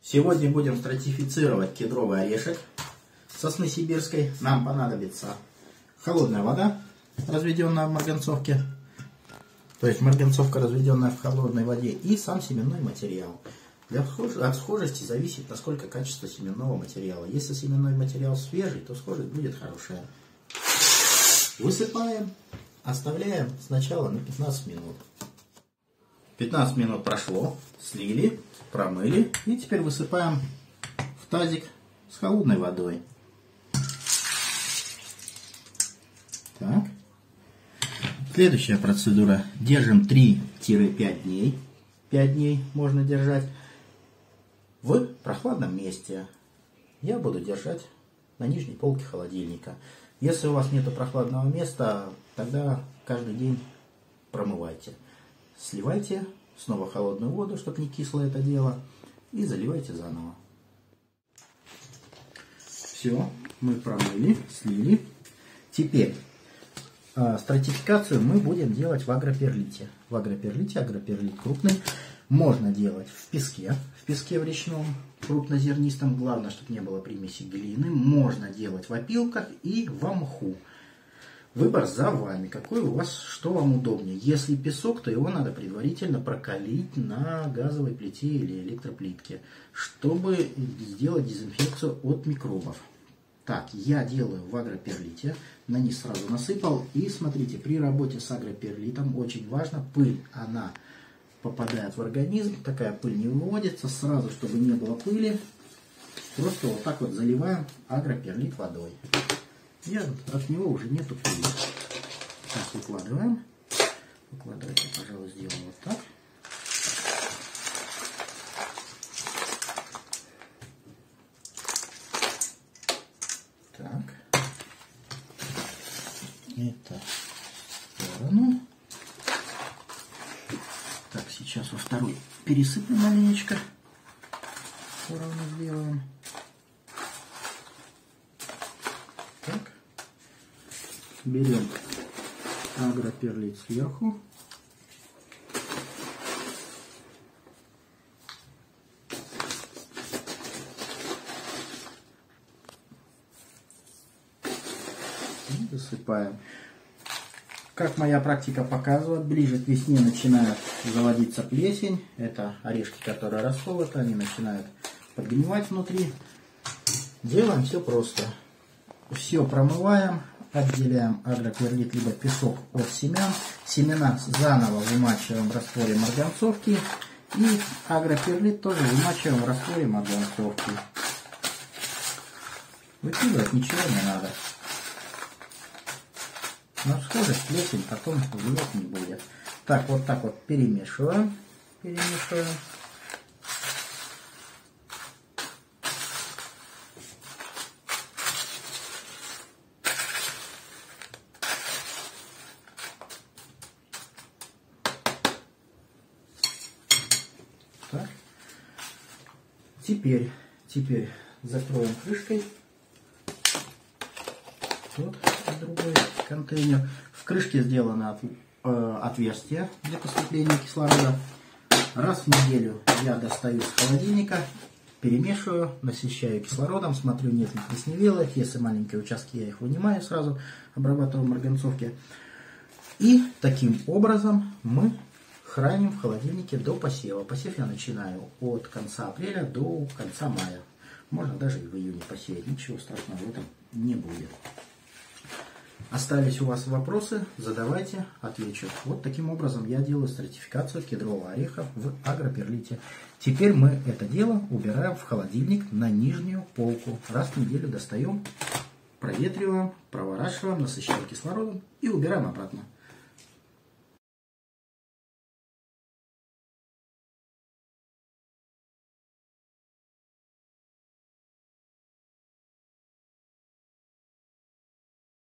Сегодня будем стратифицировать кедровый орешек сосны сибирской. Нам понадобится холодная вода, разведенная в марганцовке, то есть марганцовка, разведенная в холодной воде, и сам семенной материал. От схожести зависит, насколько качество семенного материала. Если семенной материал свежий, то схожесть будет хорошая. Высыпаем, оставляем сначала на 15 минут. 15 минут прошло, слили, промыли, и теперь высыпаем в тазик с холодной водой. Так. Следующая процедура. Держим 3-5 дней. 5 дней можно держать в прохладном месте. Я буду держать на нижней полке холодильника. Если у вас нет прохладного места, тогда каждый день промывайте. Сливайте снова холодную воду, чтобы не кисло это дело, и заливайте заново. Все, мы промыли, слили. Теперь стратификацию мы будем делать в агроперлите. В агроперлите, агроперлит крупный, можно делать в песке в речном, крупнозернистом, главное, чтобы не было примеси глины. Можно делать в опилках и в мху. Выбор за вами, какой у вас, что вам удобнее. Если песок, то его надо предварительно прокалить на газовой плите или электроплитке, чтобы сделать дезинфекцию от микробов. Так, я делаю в агроперлите, на низ сразу насыпал. И смотрите, при работе с агроперлитом очень важно, пыль, она попадает в организм, такая пыль не выводится, сразу, чтобы не было пыли, просто вот так вот заливаем агроперлит водой. И от него уже нету пыли. Так, выкладываем. Выкладывайте, пожалуй, сделаем вот так. Так. Это в сторону. Так, сейчас во второй пересыпем маленечко. Ровно сделаем. Так. Берем агроперлит сверху. И засыпаем. Как моя практика показывает, ближе к весне начинает заводиться плесень. Это орешки, которые расколоты, они начинают подгнивать внутри. Делаем все просто. Все промываем, отделяем агроперлит либо песок от семян. Семена заново вымачиваем в растворе марганцовки. И агроперлит тоже вымачиваем в растворе марганцовки. Выкидывать ничего не надо. Но схожесть плесень потом влиять не будет. Так, вот так вот перемешиваем. Перемешиваем. Так. Теперь закроем крышкой. Вот другой контейнер. В крышке сделано отверстие для поступления кислорода. Раз в неделю я достаю из холодильника, перемешиваю, насыщаю кислородом, смотрю, нет ли плесневелых. Если маленькие участки, я их вынимаю сразу, обрабатываю в марганцовке. И таким образом мы храним в холодильнике до посева. Посев я начинаю от конца апреля до конца мая. Можно даже и в июне посеять. Ничего страшного в этом не будет. Остались у вас вопросы? Задавайте, отвечу. Вот таким образом я делаю стратификацию кедрового ореха в агроперлите. Теперь мы это дело убираем в холодильник на нижнюю полку. Раз в неделю достаем, проветриваем, проворачиваем, насыщаем кислородом и убираем обратно.